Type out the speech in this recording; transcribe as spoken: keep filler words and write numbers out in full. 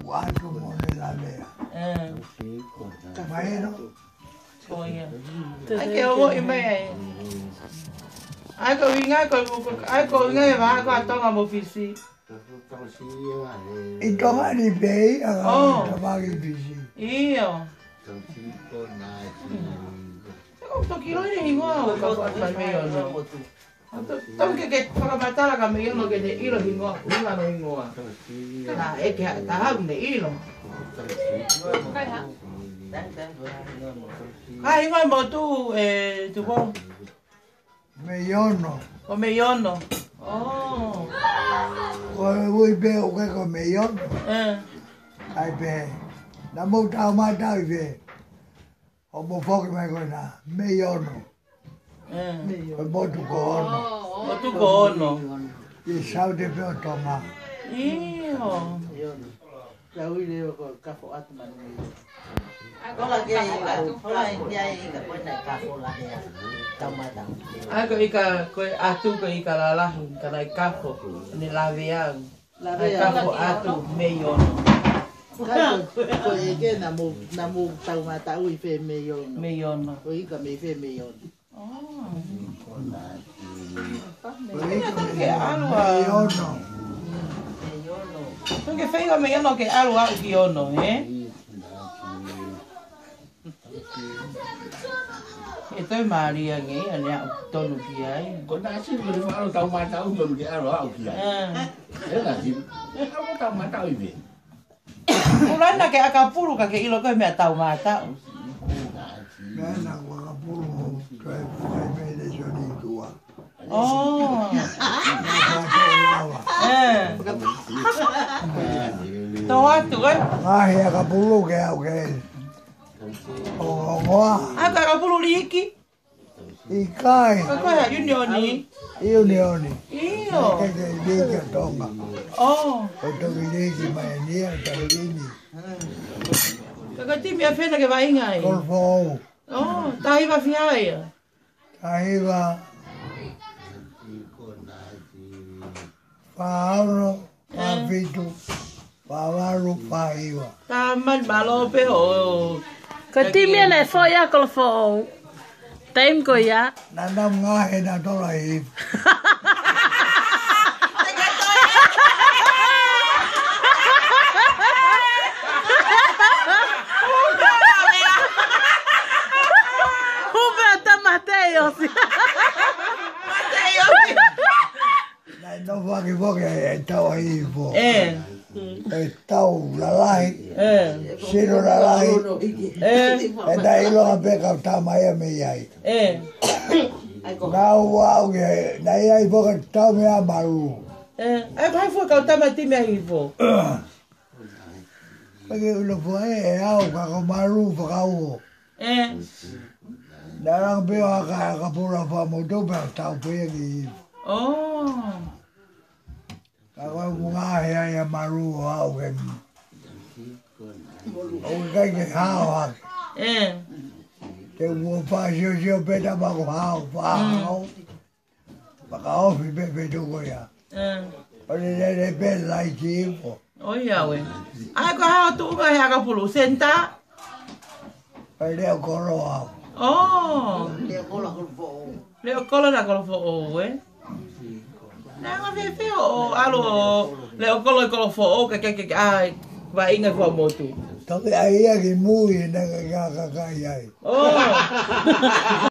Quatro monedades. Eh. Bueno. Oh iya. Ai ke o i mai ai. Ai ko winga ko ai ko winga va ko atonga mo fisi. Ito nga ni Pei, ang tabagi bisi. Iyo. Ko to kilo ni hingoa o ka pa me yo no. Tau ke ke whakamatara ka me ino ke te ilo hingoa, unga no hingoa. Ka e ke ta hau ne ilo. Kai ha? Ka hingoa mo tu e tupou. Meiono. O meiono. Oh. Ko ui be o ke ko meiono. Eh. Ai be. Na mo tau matau be. O mo foki mai ko na meiono. Eh. O mo tu ko ono. O tu ko ono. I sau te pe o tonga. Iyo. Ya ui leo ko kafo atu manu. Có là cái là có là dây cái bên này cà phô là đẹp tao mà tao Ai ko ika ko atu ko ika la la ka lai kafo ni la vea. La vea kafo atu meiono. Ko e ke na mo na mo tau ma tau i fe meiono. Meiono. Ko i ka me fe meiono. Oh. Ke alua. Meiono. Meiono. Porque feiga meiono ke alua o ki ono, eh? E toi Maria nge ane au tonu ki ai. Ko na si ko fa alo tau ma tau tonu ki alo au ki ai. Eh. E la si. E au tau ma tau i ve. Ulana ke akapuru ka ke ilo ko me tau mata. Nana ko ka pulu. Kai kai me de joni tua. Oh. Eh. To atu eh. Ah, ya ka pulu ke au ke. Oh, ngoa. Aka akapuru liki. Ikai. Ko ya unioni. Io ne oni. Iyo. Ke ke liki tonga. Oh. O to liki mai ni a ta lini. Ka ti mi afena ke vai ngai. Kol fo. Oh, tai va fiai. Aí va. Paolo, Papito, Pavaro, Paiva. Ta man malo pe ho. Ko ti mea nei fo ia ko fo. Taim ko ia. Nanda mga he na tola hip. Humberto Mateos. No whaki whaki e tau ai po. Eh. E tau lalai. Eh. Siro lalai. Eh. E ta ilo a peka ta mai a me iai. Eh. Nau wau ke, na iai whaka tau me a maru. Eh. Ai vai fo ka ta mati me hivo. Pake ulo po e e au ka ko maru whakau. Eh. Narang peo a ka ka pura wha mo tope a tau pea ki hivo. Oh. Kawa mga hea ya maru o au ke. O kai ke hao hake. Eh. Te ua wha sio sio peta mako hao wha hao. Maka ofi pe pe tuko ya. Eh. O le le le pe lai ki ipo. Oh ya we. Ai ko ha tu ka ha ka pulu senta. O le o koro au. Oh. để có là con phụ Le ko la ko fo o we. Na nga fe fe o alo le ko lo ko fo o ka ke ke ai va inga fo motu. Toki ai ia ki mui na ka ka ka ka iai. Oh.